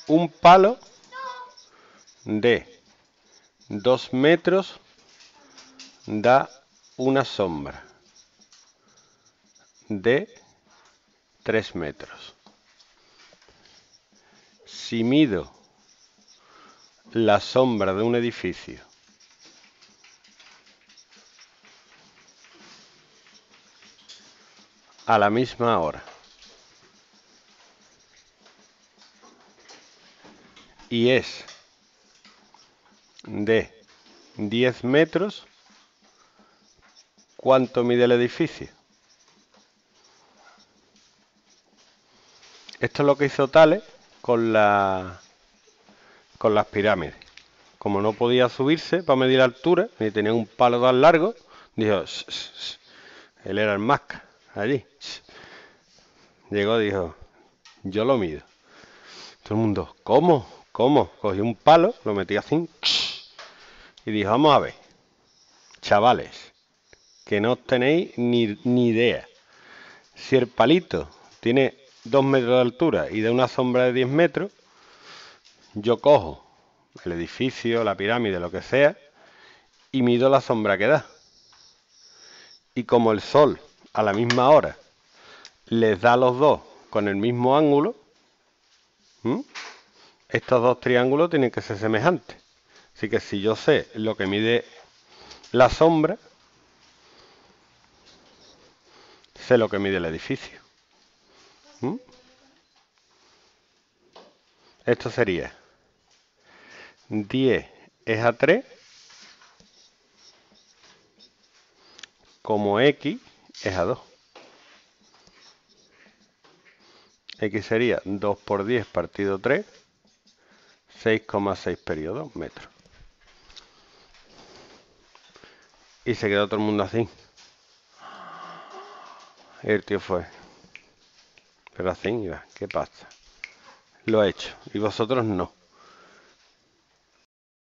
un palo de 2 metros da una sombra de 3 metros. Si mido la sombra de un edificio a la misma hora y es de 10 metros, ¿cuánto mide el edificio? Esto es lo que hizo Tales con las pirámides. Como no podía subirse para medir la altura, ni tenía un palo tan largo, dijo, "Shh, shh, shh". Él era el Masca, allí. Shh. Llegó y dijo, yo lo mido. Todo el mundo, ¿cómo? ¿Cómo? Cogió un palo, lo metió así, shh, y dijo, vamos a ver, chavales, que no tenéis ni idea. Si el palito tiene 2 metros de altura y da una sombra de 10 metros, yo cojo el edificio, la pirámide, lo que sea, y mido la sombra que da. Y como el sol a la misma hora les da a los dos con el mismo ángulo, ¿m? Estos dos triángulos tienen que ser semejantes. Así que si yo sé lo que mide la sombra, sé lo que mide el edificio. ¿M? Esto sería 10 es a 3, como x es a 2. X sería 2 por 10 partido 3, 6,6 periodos metros. Y se quedó todo el mundo así. Y el tío fue, pero así iba, ¿qué pasa? Lo he hecho y vosotros no.